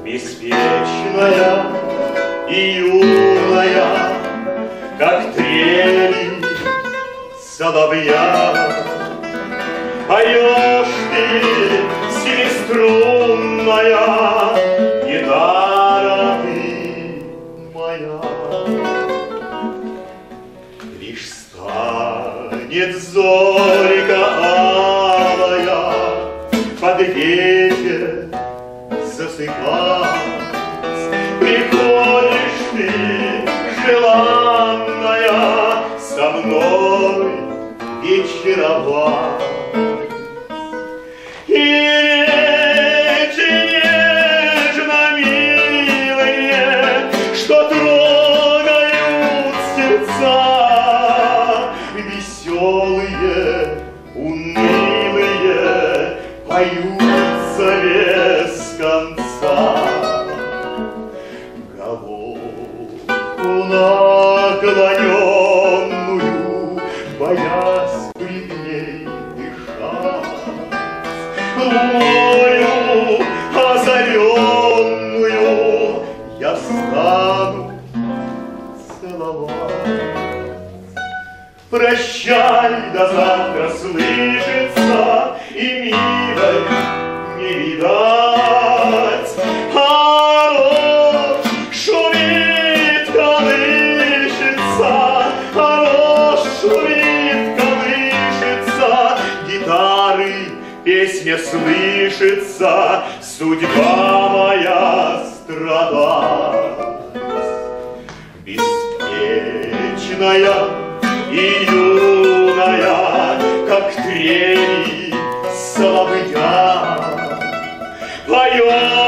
беспечная и юная, как трели соловья. Поешь ты, семиструнная гитара ты моя. Лишь станет зорька алая под вечер засыпать, приходишь ты, желанная, со мной вечеровать. И речи нежно милые, что трогают сердца, веселые, унылые, поются без конца. Головку наклоненную, боясь пред ней дышать, луною озаренную я стану целовать. Прощай, до завтра слышится, и милой не видать. Оно шумит, колышется, оно шумит, колышется, гитары песня слышится, судьба моя страдать. Беспечная и юная, как трели соловья, поет